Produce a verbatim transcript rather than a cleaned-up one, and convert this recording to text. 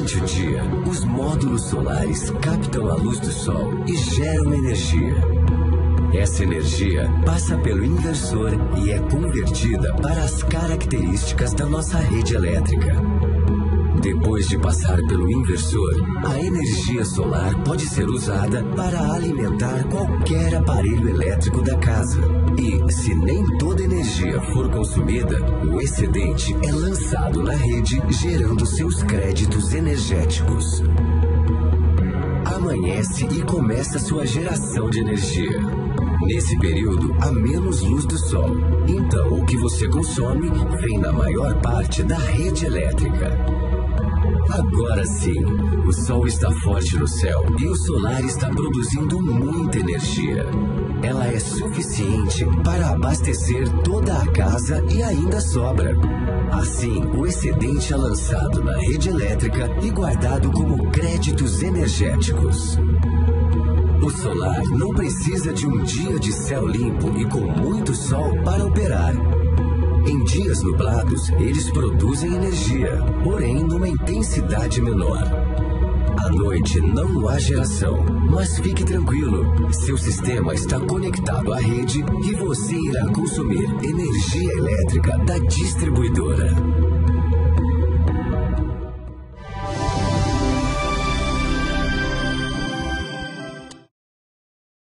Durante o dia, os módulos solares captam a luz do sol e geram energia. Essa energia passa pelo inversor e é convertida para as características da nossa rede elétrica. Depois de passar pelo inversor, a energia solar pode ser usada para alimentar qualquer aparelho elétrico da casa. E, se nem toda energia for consumida, o excedente é lançado na rede, gerando seus créditos energéticos. Amanhece e começa sua geração de energia. Nesse período, há menos luz do sol. Então, o que você consome vem na maior parte da rede elétrica. Agora sim, o sol está forte no céu e o solar está produzindo muita energia. Ela é suficiente para abastecer toda a casa e ainda sobra. Assim, o excedente é lançado na rede elétrica e guardado como créditos energéticos. O solar não precisa de um dia de céu limpo e com muito sol para operar. Em dias nublados, eles produzem energia, porém numa intensidade menor. À noite não há geração, mas fique tranquilo, seu sistema está conectado à rede e você irá consumir energia elétrica da distribuidora.